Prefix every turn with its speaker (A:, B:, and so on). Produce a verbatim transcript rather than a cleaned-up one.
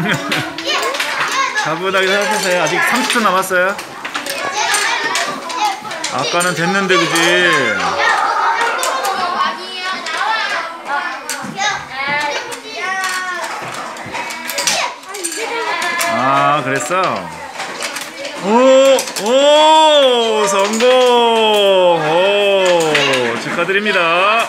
A: 가뿐하게 생각해서요. 아직 삼십 초 남았어요. 아까는 됐는데 그지? 아 그랬어? 오! 오! 성공! 오! 축하드립니다.